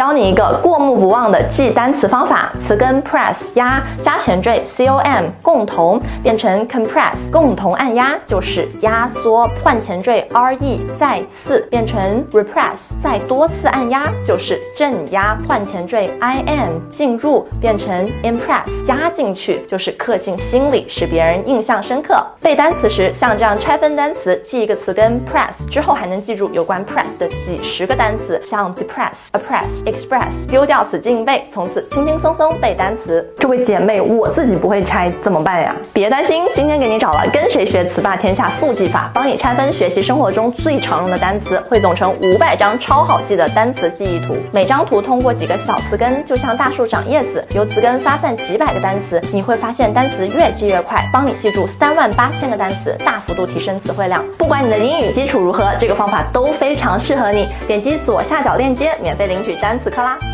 教你一个过目不忘的记单词方法，词根 press 压，加前缀 com 共同变成 compress 共同按压就是压缩，换前缀 re 再次变成 repress 再多次按压就是镇压，换前缀 in 进入变成 impress 压进去就是刻进心里，使别人印象深刻。背单词时像这样拆分单词，记一个词根 press 之后还能记住有关 press 的几十个单词，像 depress oppress express， 丢掉死记硬背，从此轻轻松松背单词。这位姐妹，我自己不会拆怎么办呀？别担心，今天给你找了跟谁学词霸天下速记法，帮你拆分学习生活中最常用的单词，汇总成500张超好记的单词记忆图。每张图通过几个小词根，就像大树长叶子，由词根发散几百个单词，你会发现单词越记越快，帮你记住38000个单词，大幅度提升词汇量。不管你的英语基础如何，这个方法都非常适合你。点击左下角链接，免费领取单词课啦！